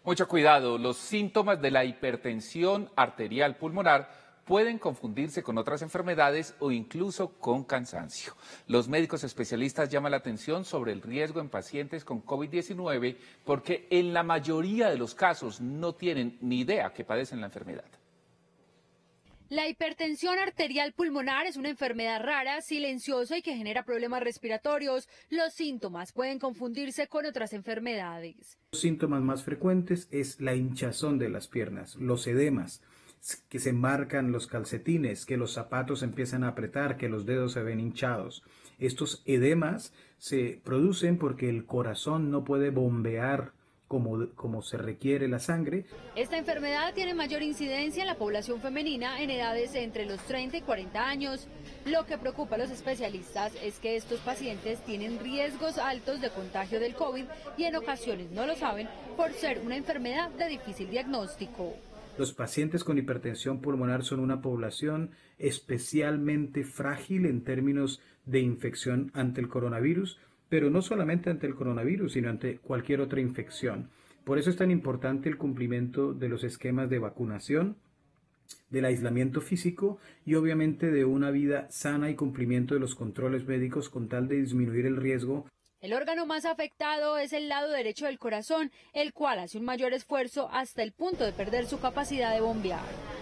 Mucho cuidado, los síntomas de la hipertensión arterial pulmonar pueden confundirse con otras enfermedades o incluso con cansancio. Los médicos especialistas llaman la atención sobre el riesgo en pacientes con COVID-19 porque en la mayoría de los casos no tienen ni idea que padecen la enfermedad. La hipertensión arterial pulmonar es una enfermedad rara, silenciosa y que genera problemas respiratorios. Los síntomas pueden confundirse con otras enfermedades. Los síntomas más frecuentes es la hinchazón de las piernas, los edemas, que se marcan los calcetines, que los zapatos empiezan a apretar, que los dedos se ven hinchados. Estos edemas se producen porque el corazón no puede bombear como se requiere la sangre. Esta enfermedad tiene mayor incidencia en la población femenina en edades entre los 30 y 40 años. Lo que preocupa a los especialistas es que estos pacientes tienen riesgos altos de contagio del COVID y en ocasiones no lo saben por ser una enfermedad de difícil diagnóstico. Los pacientes con hipertensión pulmonar son una población especialmente frágil en términos de infección ante el coronavirus, pero no solamente ante el coronavirus, sino ante cualquier otra infección. Por eso es tan importante el cumplimiento de los esquemas de vacunación, del aislamiento físico y obviamente de una vida sana y cumplimiento de los controles médicos con tal de disminuir el riesgo. El órgano más afectado es el lado derecho del corazón, el cual hace un mayor esfuerzo hasta el punto de perder su capacidad de bombear.